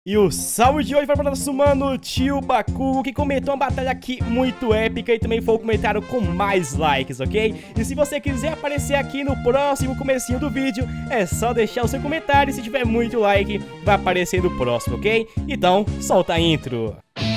E o salve de hoje vai para o nosso mano Tio Bakugo, que comentou uma batalha aqui muito épica e também foi o comentário com mais likes, ok? E se você quiser aparecer aqui no próximo comecinho do vídeo, é só deixar o seu comentário e se tiver muito like, vai aparecer no próximo, ok? Então, solta a intro!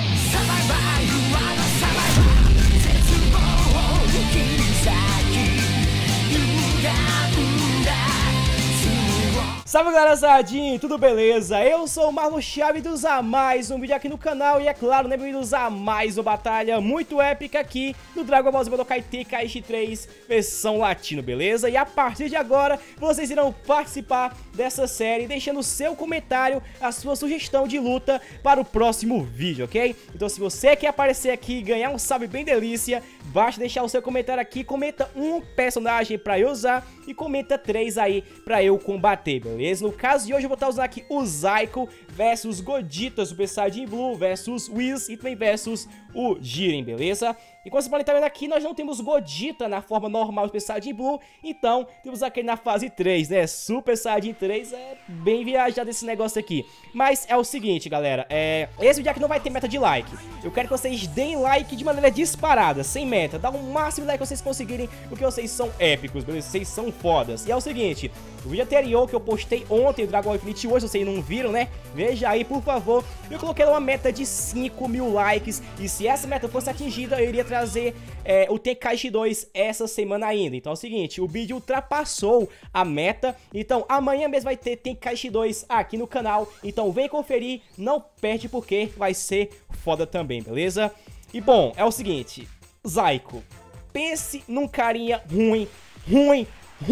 Salve galera Sardinha, tudo beleza? Eu sou o Marlon Chaves dos a mais um vídeo aqui no canal e é claro, né, bem-vindos a mais uma batalha muito épica aqui no Dragon Ball Z Budokai Tenkaichi 3 versão latino, beleza? E a partir de agora, vocês irão participar dessa série deixando o seu comentário, a sua sugestão de luta para o próximo vídeo, ok? Então se você quer aparecer aqui e ganhar um salve bem delícia, basta deixar o seu comentário aqui, comenta um personagem pra eu usar e comenta 3 aí pra eu combater, beleza? No caso de hoje eu vou estar usando aqui o Zaiko versus Godita Super Saiyajin Blue versus Whis e também versus o Jiren, beleza? E como vocês podem estar vendo aqui, nós não temos Godita na forma normal Super Saiyajin Blue, então temos aquele na fase 3, né? Super Saiyajin 3 é bem viajado esse negócio aqui. Mas é o seguinte, galera, esse vídeo aqui não vai ter meta de like. Eu quero que vocês deem like de maneira disparada, sem meta. Dá o máximo de like que vocês conseguirem, porque vocês são épicos, beleza? Vocês são fodas. E é o seguinte, o vídeo anterior que eu postei ontem, o Dragon Ball Infinite hoje, vocês não viram, né? Veja aí, por favor. Eu coloquei uma meta de 5.000 likes. E se essa meta fosse atingida, eu iria trazer o Tenkaichi 2 essa semana ainda. Então é o seguinte, o vídeo ultrapassou a meta. Então amanhã mesmo vai ter Tenkaichi 2 aqui no canal. Então vem conferir, não perde porque vai ser foda também, beleza? E bom, é o seguinte, Zaiko, pense num carinha ruim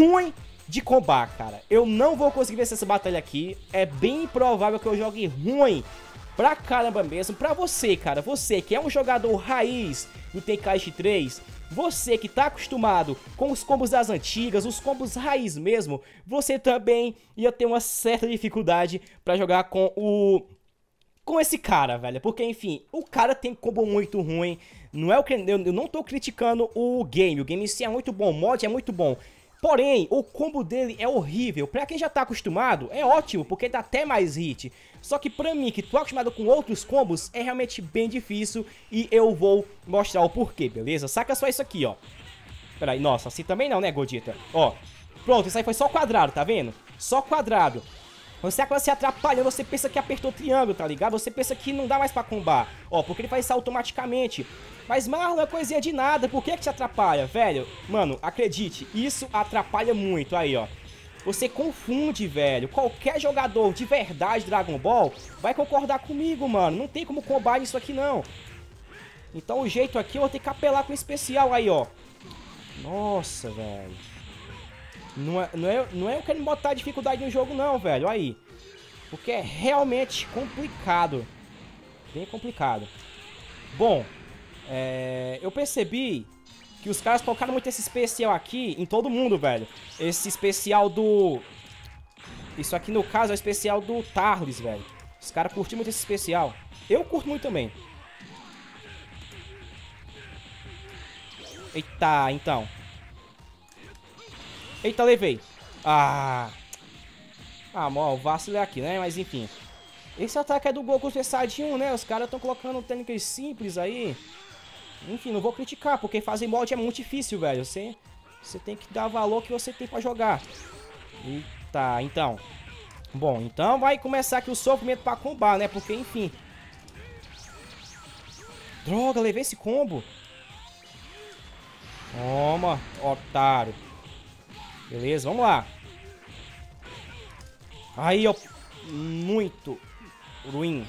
de combate, cara. Eu não vou conseguir vencer essa batalha aqui. É bem provável que eu jogue ruim pra caramba mesmo. Pra você, cara, você que é um jogador raiz do Tenkaichi 3, você que tá acostumado com os combos das antigas, os combos raiz mesmo, você também ia ter uma certa dificuldade pra jogar com esse cara, velho. Porque, enfim, o cara tem combo muito ruim. Não é o que eu não tô criticando o game em si é muito bom, o mod é muito bom. Porém, o combo dele é horrível. Pra quem já tá acostumado, é ótimo, porque dá até mais hit. Só que pra mim, que tô acostumado com outros combos, é realmente bem difícil. E eu vou mostrar o porquê, beleza? Saca só isso aqui, ó. Pera aí, nossa, assim também não, né, Godita? Ó, pronto, isso aí foi só quadrado, tá vendo? Só quadrado. Você acaba se atrapalhando, você pensa que apertou o triângulo, tá ligado? Você pensa que não dá mais pra combar. Ó, porque ele faz isso automaticamente. Mas, Marlon, é coisinha de nada. Por que te atrapalha, velho? Mano, acredite, isso atrapalha muito. Aí, ó. Você confunde, velho. Qualquer jogador de verdade Dragon Ball vai concordar comigo, mano. Não tem como combar isso aqui, não. Então, o jeito aqui, eu vou ter que apelar com o especial aí, ó. Nossa, velho. Não é eu querendo botar dificuldade no jogo, não, velho. Aí. Porque é realmente complicado. Bem complicado. Bom, eu percebi que os caras colocaram muito esse especial aqui em todo mundo, velho. Esse especial do... Isso aqui, no caso, é o especial do Tarles, velho. Os caras curtiram muito esse especial. Eu curto muito também. Eita, então. Eita, levei. Mano, vacilei aqui, né? Mas enfim. Esse ataque é do Goku Super Saiyajin 1, né? Os caras estão colocando técnicas simples aí. Enfim, não vou criticar, porque fazer mod é muito difícil, velho. Você tem que dar valor que você tem pra jogar. Eita, então. Bom, então vai começar aqui o sofrimento pra combar, né? Porque, enfim. Droga, levei esse combo. Toma, otário. Beleza, vamos lá. Aí, ó. Muito ruim.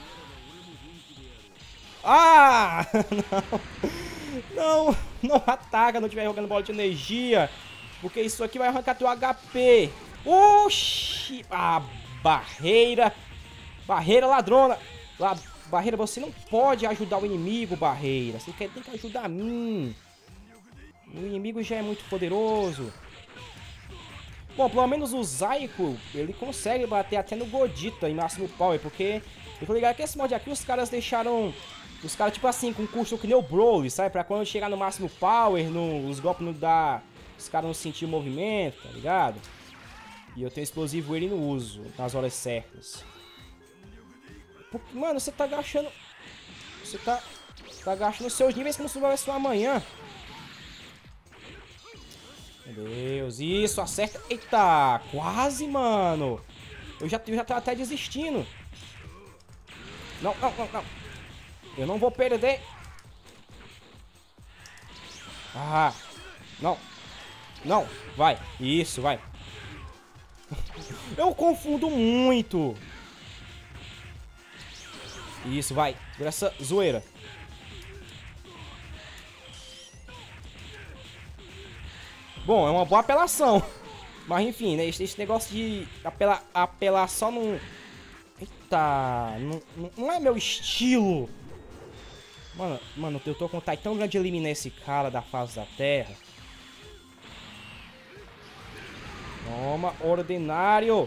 Não ataca, não estiver jogando bola de energia. Porque isso aqui vai arrancar teu HP. Oxi. Barreira. Barreira ladrona. Barreira, você não pode ajudar o inimigo, Barreira. Você tem que ajudar a mim. O inimigo já é muito poderoso. Bom, pelo menos o Zaiko, ele consegue bater até no Godita em máximo power, porque eu tô ligado que esse mod aqui os caras deixaram, tipo assim, com custo que nem o Broly, sabe? Pra quando chegar no máximo power, os golpes não dá, os caras não sentir o movimento, tá ligado? E eu tenho explosivo ele no uso, nas horas certas. Mano, você tá agachando... Você tá agachando os seus níveis como se fosse amanhã. Meu Deus, isso, acerta. Eita, quase, mano. Eu já tô até desistindo. Não. Eu não vou perder. Ah, não, vai. Isso, vai. Eu confundo muito. Isso, vai. Por essa zoeira. Bom, é uma boa apelação. Mas enfim, né? Esse negócio de apelar só num... Eita, não é meu estilo. Mano, eu tô com vontade tão grande de eliminar esse cara da face da terra. Toma, ordinário.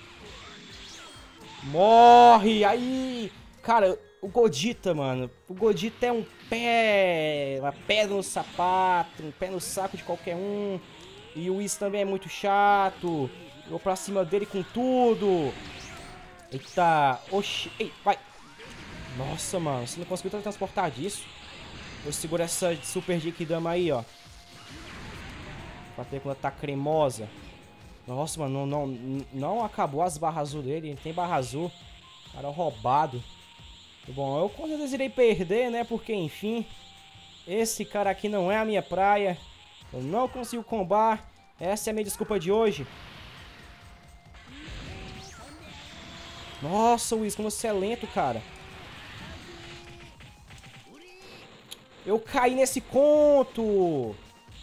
Morre, aí. Cara, o Godita, mano. O Godita é uma pedra no sapato, um pé no saco de qualquer um. E o Whis também é muito chato. Vou pra cima dele com tudo. Eita, oxi, ei, vai. Nossa, mano, você não conseguiu transportar disso? Vou segurar essa Super Genkidama aí, ó. Pra ter quando tá cremosa. Nossa, mano, não acabou as barras azul dele. Ele tem barra azul. Cara, roubado. Bom, eu com certeza irei perder, né? Porque, enfim, esse cara aqui não é a minha praia. Eu não consigo combar. Essa é a minha desculpa de hoje. Nossa, Whis, como você é lento, cara. Eu caí nesse conto.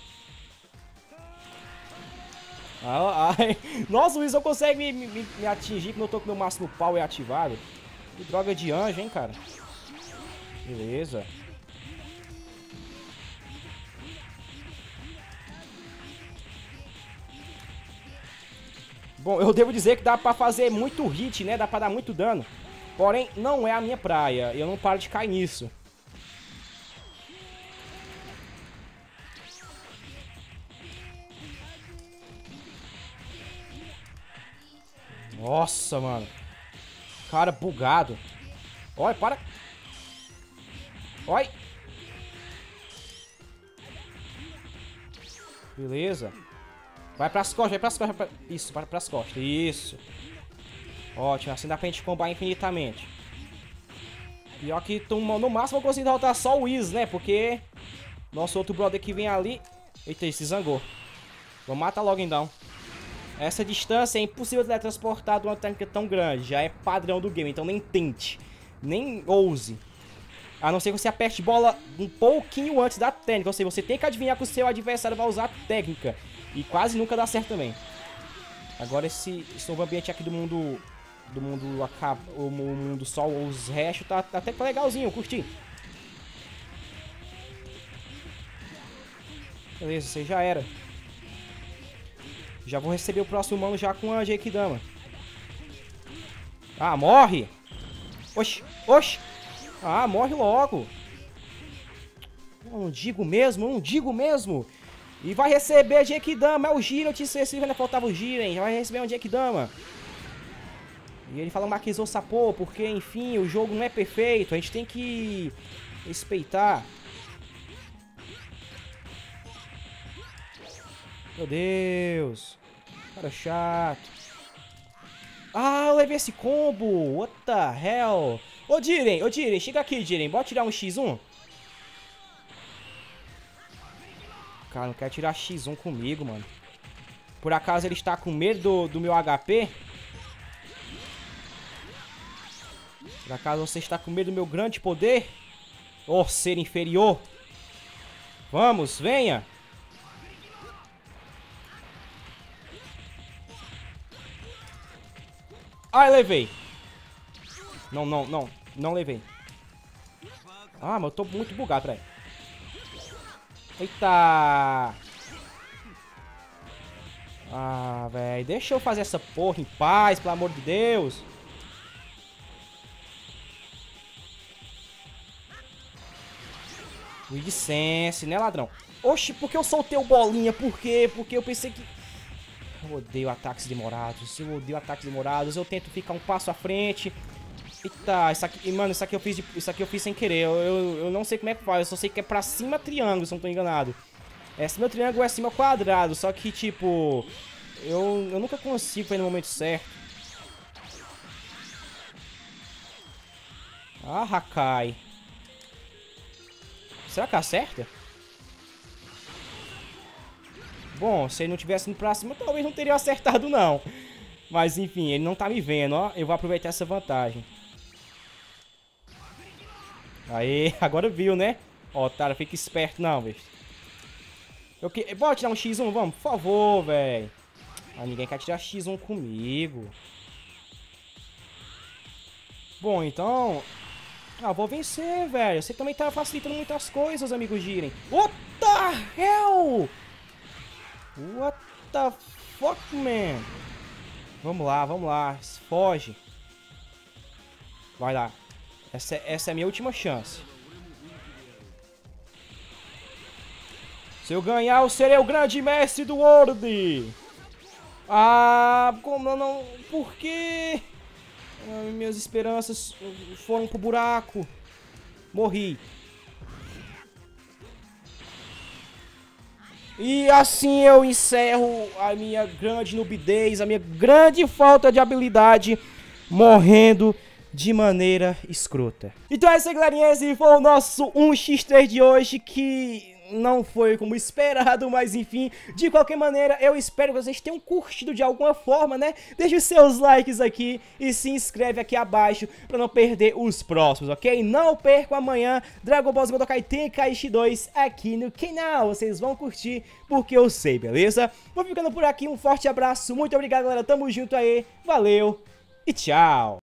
Ai. Nossa, o Whis não consegue me atingir quando eu tô com meu máximo power ativado. Que droga de anjo, hein, cara. Beleza. Bom, eu devo dizer que dá pra fazer muito hit, né? Dá pra dar muito dano. Porém, não é a minha praia. Eu não paro de cair nisso. Nossa, mano. Cara, bugado. Olha, para. Olha. Beleza. Vai pras costas, vai pras costas. Isso, vai pras costas. Isso. Ótimo, assim dá pra gente combar infinitamente. Pior que no máximo eu consigo derrotar só o Whis, né? Porque nosso outro brother que vem ali... Eita, ele se zangou. Vou matar logo então. Essa distância é impossível de teletransportar de uma técnica tão grande. Já é padrão do game, então nem tente. Nem ouse. A não ser que você aperte bola um pouquinho antes da técnica. Ou seja, você tem que adivinhar que o seu adversário vai usar a técnica. E quase nunca dá certo também. Agora esse novo ambiente aqui do mundo o mundo sol, os restos, tá até que legalzinho, eu curti. Beleza, você já era. Já vou receber o próximo mano já com a Genkidama. Ah, morre! Oxi, oxi! Ah, morre logo! Eu não digo mesmo! E vai receber a Genkidama, é o Giro, eu te esqueci, ainda faltava o Giro, hein? Já vai receber um Genkidama. E ele fala Maquizou Sapô, porque, enfim, o jogo não é perfeito, a gente tem que respeitar. Meu Deus. Cara chato. Ah, eu levei esse combo. What the hell? Ô, Jiren, chega aqui, Jiren. Bora tirar um X1. Cara, não quer tirar X1 comigo, mano. Por acaso ele está com medo do meu HP? Por acaso você está com medo do meu grande poder? Ô, ser inferior. Vamos, venha. Ai, levei. Não levei. Ah, mas eu tô muito bugado, peraí. Eita. Ah, velho, deixa eu fazer essa porra em paz, pelo amor de Deus. Licença, né, ladrão? Oxi, por que eu soltei o bolinha? Por quê? Porque eu pensei que... Eu odeio ataques demorados. Eu tento ficar um passo à frente. Eita, mano, isso aqui eu fiz sem querer. Eu não sei como é que faz, eu só sei que é pra cima triângulo, se eu não tô enganado. É cima triângulo, é cima quadrado, só que, tipo, eu nunca consigo fazer no momento certo. Ah, Hakai. Será que acerta? Bom, se ele não tivesse indo pra cima, talvez não teria acertado, não. Mas, enfim, ele não tá me vendo, ó. Eu vou aproveitar essa vantagem. Aê, agora viu, né? Ó, otário, fica esperto não, velho. Bora tirar um X1, vamos? Por favor, velho. Ah, ninguém quer tirar X1 comigo. Bom, então... Ah, vou vencer, velho. Você também tá facilitando muitas coisas, amigo Jiren. What the hell? What the fuck, man? Vamos lá. Foge. Vai lá. Essa é a minha última chance. Se eu ganhar, eu serei o grande mestre do World. Ah, como não... Por quê? Ah, minhas esperanças foram pro buraco. Morri. E assim eu encerro a minha grande nubidez, a minha grande falta de habilidade, morrendo de maneira escrota. Então é isso aí, galerinha, esse foi o nosso 1x3 de hoje, que não foi como esperado, mas enfim, de qualquer maneira, eu espero que vocês tenham curtido de alguma forma, né? Deixe os seus likes aqui e se inscreve aqui abaixo pra não perder os próximos, ok? Não percam amanhã Dragon Ball Z Budokai Tenkaichi 2 aqui no canal, vocês vão curtir porque eu sei, beleza? Vou ficando por aqui, um forte abraço, muito obrigado, galera, tamo junto aí, valeu e tchau!